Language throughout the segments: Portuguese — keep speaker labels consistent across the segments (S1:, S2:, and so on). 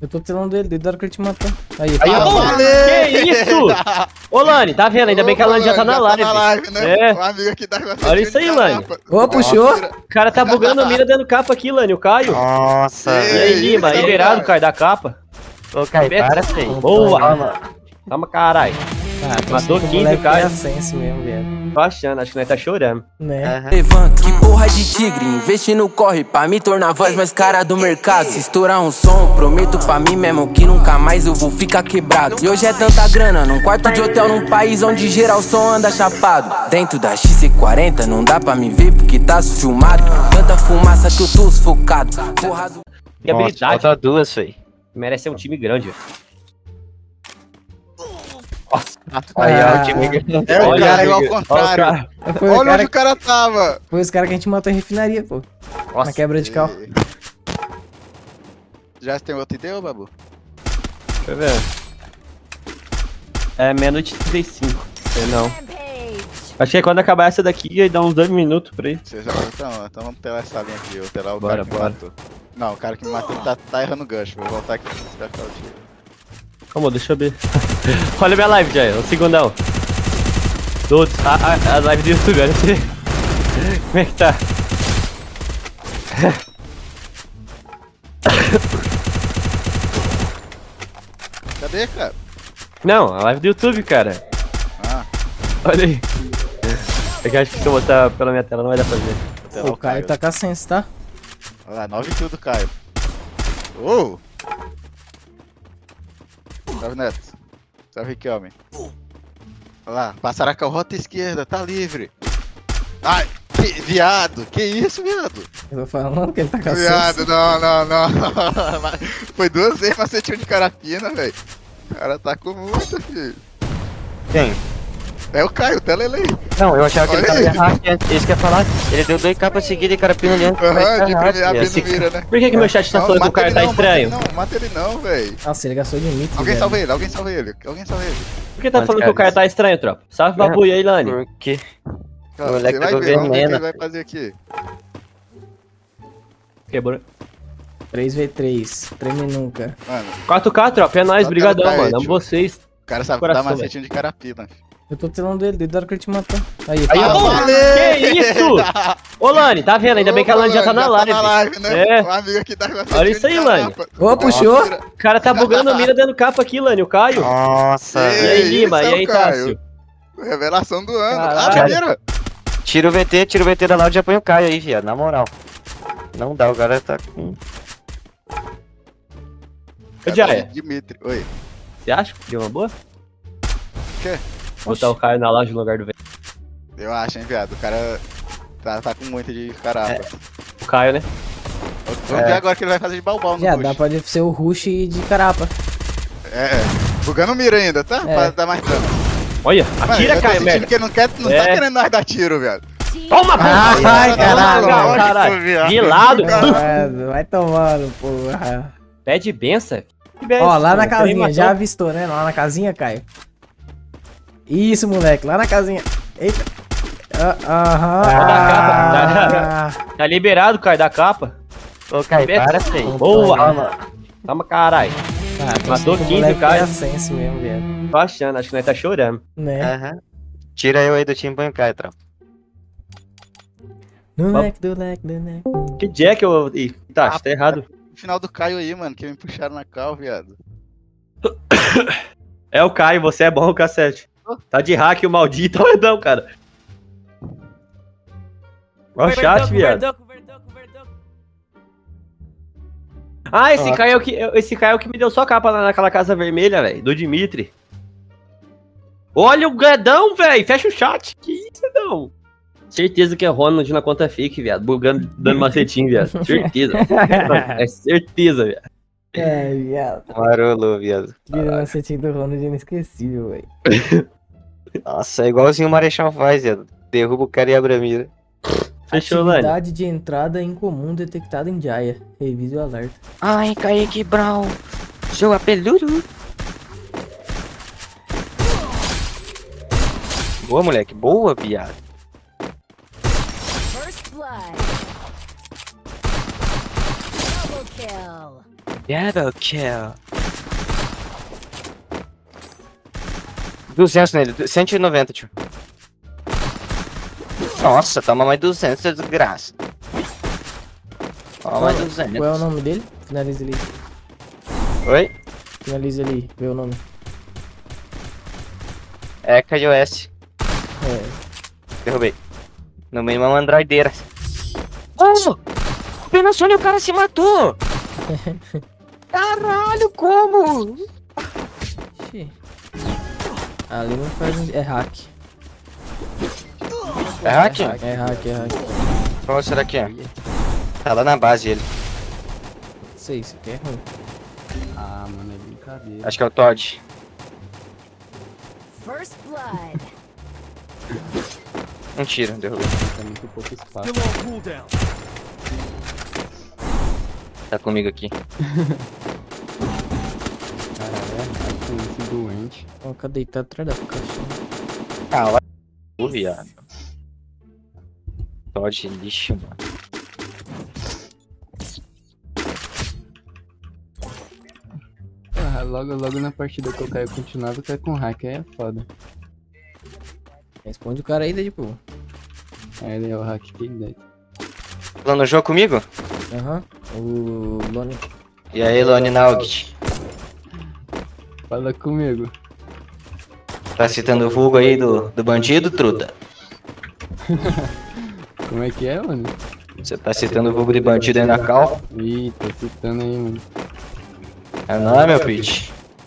S1: Eu tô telando dele, desde a hora que ele te matou. Aí,
S2: Que isso? Ô, Lani, tá vendo? Ainda bem que a Lani já tá na live.
S3: Né?
S2: É.
S3: O amigo aqui tá
S2: Olha isso aí, Lani.
S1: Ô, puxou.
S2: O cara tá bugando a mira dando capa aqui, Lani, o Caio.
S4: Nossa.
S2: E aí, Lima,
S3: isso,
S2: liberado,
S3: cara.
S2: Caio, da capa.
S4: Ô, Caio, para, filho.
S2: Boa. Calma, caralho.
S1: o
S2: Matou 15,
S1: moleque
S2: o Caio.
S1: tem a sense mesmo, velho.
S2: Tô achando, acho que nós tá chorando.
S1: Né?
S5: Levanta, que porra de tigre, investe no corre pra me tornar a voz mais cara do mercado. Se estourar um som, prometo pra mim mesmo que nunca mais eu vou ficar quebrado. E hoje é tanta grana, num quarto de hotel num país onde geral som anda chapado. Dentro da XC40 não dá pra me ver porque tá filmado. Tanta fumaça que eu tô sufocado. Porra do...
S2: E habilidade.
S4: Falta duas, filho.
S2: Merece ser um time grande, velho.
S4: Aí, ó, o time.
S3: É o
S2: Olha,
S3: cara igual ao
S2: amigo.
S3: contrário.
S2: Olha o
S1: Foi o
S3: Olha
S1: cara,
S3: onde o cara tava.
S1: foi os caras que a gente matou em refinaria, pô.
S2: Nossa.
S1: Na quebra de cal.
S3: Já tem outro ideia, Babu?
S2: Deixa eu ver. É meia-noite e 35. Sei não. Acho que é quando acabar essa daqui, aí dá uns 2 minutos por aí.
S3: Vocês já... Então vamos telar essa linha aqui. Eu telar o
S2: Bora,
S3: cara que me
S2: bora.
S3: matou. Não, o cara que me matou tá errando o gancho. Vou voltar aqui pra ficar o tiro.
S2: Calma, deixa eu ver. Olha minha live, Jay, um segundão. Todos. A live do YouTube, olha você. Como é que tá?
S3: Cadê, cara?
S2: Não, a live do YouTube, cara.
S3: Ah,
S2: Olha aí. É que eu acho que se eu botar pela minha tela não vai dar pra ver.
S3: vou telar
S1: O Caio tá com a sense, tá?
S3: Olha lá, 9 kills do Caio. Oh! Salve, Neto. Salve, Riquelme. Olha lá, passaram com a rota esquerda, tá livre. Ai, que viado, que isso, viado?
S1: Eu tô falando que ele tá com a sense.
S3: Viado, não. Foi 2 vezes macetinho de carapina, velho. O cara tá com muita, filho.
S4: Quem?
S3: É o Caio, tela ele aí.
S4: Não, eu achava que ele
S3: Olha
S4: tava
S3: aí.
S4: errado. Isso que eu ia falar. Ele deu 2 capas seguidas e carapina ali.
S3: Aham, de primeira abrindo
S2: Esse-
S3: mira, né?
S2: Por que meu chat tá
S3: Não,
S2: falando que o
S3: mata
S2: cara
S3: ele
S2: tá
S3: não,
S2: estranho?
S3: Mata ele não, velho.
S1: Nossa, ele gastou de mito,
S3: Alguém
S1: velho.
S3: salva ele, alguém salva ele. Alguém salva ele.
S2: Por que tá
S4: Quantos
S2: falando que o cara
S4: caras?
S2: tá estranho, tropa? Salve babu e aí, Lani.
S4: Por quê?
S3: Cara,
S4: O moleque
S3: você vai
S4: pegou
S3: ver, vamos ver o que
S4: veneno.
S3: ele vai fazer aqui.
S2: Quebrou.
S1: 3v3, treme nunca.
S3: Mano,
S2: 4K, tropa, é nóis,
S3: Só
S2: brigadão,
S3: pelo
S2: mano.
S3: Caio,
S2: Amo vocês.
S3: o cara sabe
S2: Coração,
S3: dar macetinho de carapina.
S1: Eu tô telando dele, desde a hora que ele te matou. Aí,
S2: Aí,
S3: Ah,
S2: ó.
S3: valeu!
S2: Que isso? Ô, Lani, tá vendo? Ainda bem que a Lani já tá na live.
S3: né?
S2: É.
S3: O amigo aqui tá com
S2: Olha isso aí, Lani.
S1: Ô, puxou.
S2: O cara tá bugando a mira dando capa aqui, Lani, o Caio.
S4: Nossa.
S2: E aí, Lima?
S3: Isso
S2: E
S3: é o
S2: aí,
S3: Caio.
S2: Tássio?
S3: Revelação do ano.
S2: Caralho.
S3: Ah, primeira.
S4: Tira o VT da Loud e já põe o Caio aí, viado. Na moral. Não dá, o cara tá com.
S2: Ô, Jaya,
S3: Dimitri. Oi.
S2: você acha que deu uma boa?
S3: quê?
S2: Botar o Caio na loja no lugar do velho.
S3: Eu acho, hein, viado. O cara tá com muito de carapa.
S2: O Caio, né?
S3: Vamos ver agora o que ele vai fazer de balbal no
S1: Já
S3: rush.
S1: dá pra ser o rush de carapa.
S3: É. Bugando mira ainda, tá?
S1: É.
S3: Pra dar mais dano.
S2: Olha,
S3: Mano,
S2: atira,
S3: eu tô
S2: Caio,
S3: sentindo
S2: merda.
S3: que ele não
S2: É.
S3: tá querendo nós dar tiro, viado.
S2: Toma,
S1: Ai,
S2: porra!
S1: caralho.
S2: Toma, caralho. De lado.
S1: Vai tomando, porra.
S2: Pede benção.
S1: Ó, lá na casinha, já avistou, né? Lá na casinha, Caio. Isso, moleque, lá na casinha. Eita. Aham.
S2: Tá liberado, Caio, da capa.
S4: Ô, Caio, para, filho.
S2: Boa. Toma, caralho. Matou 15,
S1: moleque
S2: Caio.
S1: tem a sense mesmo, velho.
S2: Tô achando, acho que nós tá chorando.
S1: Né?
S4: Aham. Tira eu aí do time e põe o Caio, tropa.
S1: Do leque.
S2: Que Jack eu. Ih, tá, acho que tá errado.
S3: No final do Caio aí, mano, que me puxaram na cal, viado.
S2: É o Caio, você é bom, cacete. Tá de hack o maldito, não, cara. Ó o chat, viado. Ah, esse Caio é o que me deu só capa lá naquela casa vermelha, velho, do Dimitri. Olha o Gredão, velho, fecha o chat. Que isso, não? Certeza que é Ronald na conta fake, viado. Bugando, dando macetinho, viado. Certeza. É certeza, viado.
S1: É, viado.
S4: Marolou, viado.
S1: Vira uma setinha do Ronald inesquecível, velho.
S4: Nossa, é igualzinho o Marechal faz, viado. Derruba o cara e abre a mira.
S2: Fechou, Lani.
S1: Atividade de entrada incomum detectada em Jaya. Revise o alerta.
S4: Ai, Kaique Brown. Seu apeludo. Boa, moleque. Boa, viado.
S6: First blood. Double kill.
S4: Double kill. 200 nele, 190, tio. Nossa, toma mais 200, é desgraça. Toma mais 200.
S1: Qual é o nome dele? Finaliza ali.
S4: Oi?
S1: Finaliza ali, vê o nome.
S4: É KOS.
S1: É.
S4: Derrubei. No meio uma mandroideira. Oh! Apenas Sony, o cara se matou! Caralho, como?
S1: Ixi. Ali não faz. É hack.
S4: É hack?
S1: É hack, é hack.
S4: Qual será que é? Tá lá na base ele.
S1: Não sei, isso aqui é ruim.
S6: Ah, mano, é brincadeira.
S4: Acho que é o Todd.
S7: First blood.
S4: Um tiro, derrubei.
S6: Tá muito pouco espaço.
S4: Tá comigo aqui.
S6: Caralho, é esse doente.
S1: Ó, cadê? Tá atrás da caixa.
S4: Ah, lá. O viado. Todd lixo, mano.
S6: Ah, logo na partida que eu caio continuava, eu caio com hack, aí é foda.
S1: Responde o cara aí, Deadpool.
S6: Aí ele é o hack que daí.
S4: Falando no jogo comigo?
S1: Aham. O Lone.
S4: E aí, Lone Naugit?
S6: Fala comigo.
S4: Tá citando o vulgo aí do bandido, truta?
S6: Como é que é, mano?
S4: Você tá citando o vulgo de bandido aí na cal?
S6: Ih, tô citando aí, mano.
S4: É não é, meu pitch?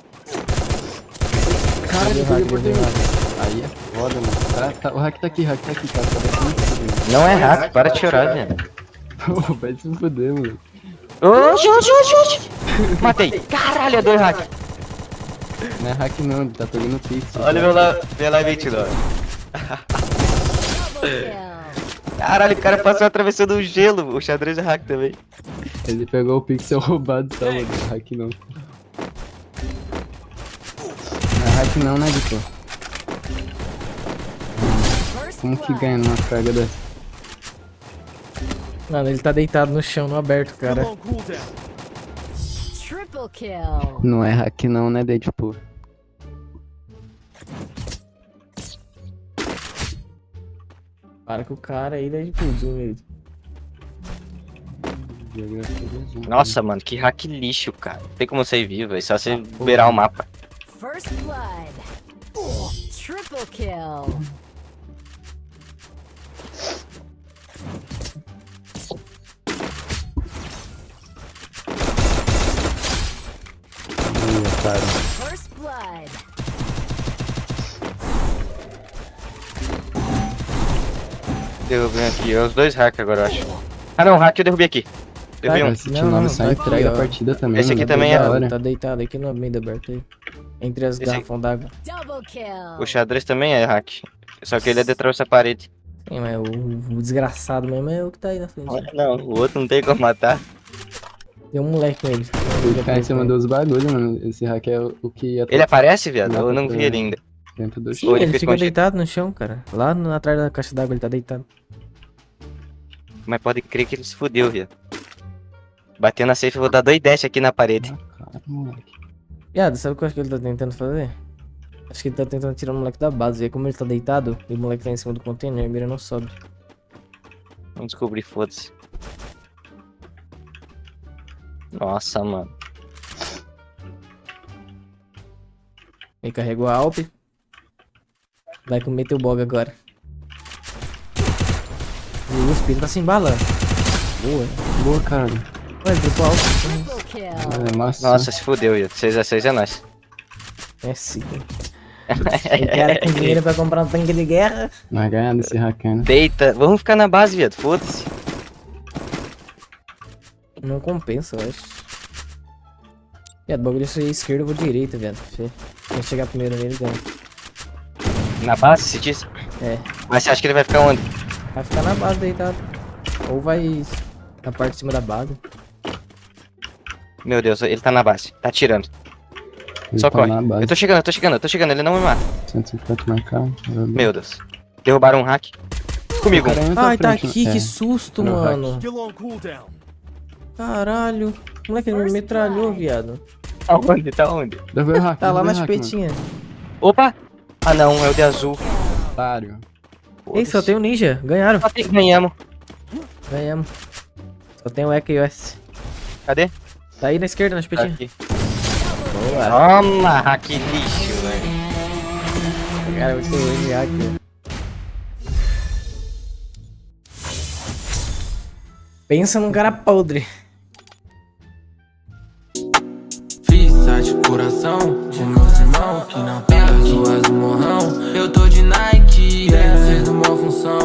S6: Cara,
S1: Cadê
S6: ele
S1: o hack?
S6: pegou por
S1: Cadê o
S6: mim.
S1: hack?
S6: Aí é foda, mano. O hack tá aqui, cara. Tá aqui.
S4: Não é hack, para de chorar, velho.
S6: Pô, vai se fuder, mano.
S4: Oxi, oxi, oxi, oxi. Matei. Caralho, é 2 hack.
S6: Não é hack não, ele tá pegando pixel.
S4: Olha minha live aí, Tidó.
S7: Double kill.
S4: Caralho, o cara passou atravessando o gelo. O xadrez é hack também.
S6: Ele pegou o pixel roubado, tá, mano? Hack não. Não é hack não, né, Vitor?
S7: First
S6: Como que
S7: blood.
S6: ganha numa carga dessa?
S1: Mano, ele tá deitado no chão, no aberto, cara.
S7: Triple kill.
S6: Não é hack não, né, Deadpool?
S1: Para com o cara aí, Deadpool, zoom.
S4: Nossa, mano, que hack lixo, cara. Não tem como sair vivo, é só você liberar o mapa.
S7: First blood. Triple kill. First blood.
S4: Derrubei aqui, é os 2 hack agora, eu acho. Ah não, hack eu derrubei aqui. Derrubei um.
S6: Esse
S1: Não,
S6: T9
S1: não,
S6: só
S1: tá aqui,
S6: entrega
S1: ó.
S6: a partida também.
S4: Esse aqui
S6: mano,
S4: também
S6: da
S4: é.
S6: hora.
S1: Tá deitado aqui no meio da aberto aí. Entre as
S4: Esse
S1: garrafões d'água.
S7: Double kill.
S4: O xadrez também é hack. Só que ele é detrás dessa parede.
S1: Sim, mas o desgraçado mesmo é o que tá aí na frente.
S4: Não, o outro não tem como matar.
S1: Tem um moleque com ele.
S6: Cara, você mandou os bagulhos, mano. Esse hack é o que ia
S4: Ele aparece, viado? Eu não vi ele ainda.
S6: dentro do
S1: Sim,
S6: chão.
S4: ele
S1: ele
S4: fica
S1: fica
S4: escondido.
S1: deitado no chão, cara. Lá atrás da caixa d'água ele tá deitado.
S4: Mas pode crer que ele se fudeu, viado. Batendo na safe, eu vou dar 2 dash aqui na parede.
S6: Cara, moleque.
S1: Viado, sabe o que eu acho que ele tá tentando fazer? Acho que ele tá tentando tirar o moleque da base. E aí, como ele tá deitado e o moleque tá em cima do container, a mira não sobe.
S4: Vamos descobrir, foda-se. Nossa, mano.
S1: Ele carregou a Alp. Vai comer teu bog agora. E o espírito tá se embalando. Boa.
S6: Boa, cara.
S1: Ué, ele trocou a Alp.
S7: Triple kill.
S6: É massa.
S4: Nossa, se fudeu, viado. 6x6 é nóis.
S1: É sim. Tem cara com dinheiro pra comprar um tanque de guerra.
S6: Nós ganhamos esse hack, né?
S4: Deita. Vamos ficar na base, viado. Foda-se.
S1: Não compensa, eu acho. Viado, o bagulho é ser esquerda, eu vou direita, viado. Quem chegar primeiro nele ganha.
S4: Na base, se diz?
S1: É.
S4: Mas você acha que ele vai ficar onde?
S1: Vai ficar na base deitado. Ou vai na parte de cima da base.
S4: Meu Deus, ele tá na base. Tá atirando.
S6: Ele
S4: Só
S6: tá
S4: corre.
S6: na base.
S4: Eu tô chegando, ele não me mata.
S6: 150 marcar.
S4: Meu Deus. Derrubaram um hack. Comigo.
S6: Cara, entra
S1: Ai,
S6: à
S1: tá
S6: frente,
S1: aqui,
S6: é.
S1: que susto,
S6: No hack.
S1: mano. Caralho. Moleque, ele me metralhou, viado.
S2: Aonde? Tá onde?
S6: Deve ver hack.
S1: Tá lá
S6: deve
S1: na
S6: ver hack, mano.
S1: espetinha.
S4: Opa! Ah não, é o de azul.
S6: Otário.
S1: Ei, só tem o ninja. Ganharam.
S4: Ganhamos.
S1: Ganhamos. Só tem o EK e o S.
S4: Cadê?
S1: Tá aí na esquerda, na
S4: Tá
S1: espetinha.
S4: aqui.
S1: Boa.
S4: Toma, que lixo, velho.
S1: Cara, muito ruim de hack. Pensa num cara podre.
S5: Fiz de coração com meus irmãos que não pega suas morrão. Eu tô de Nike, é, fez uma função.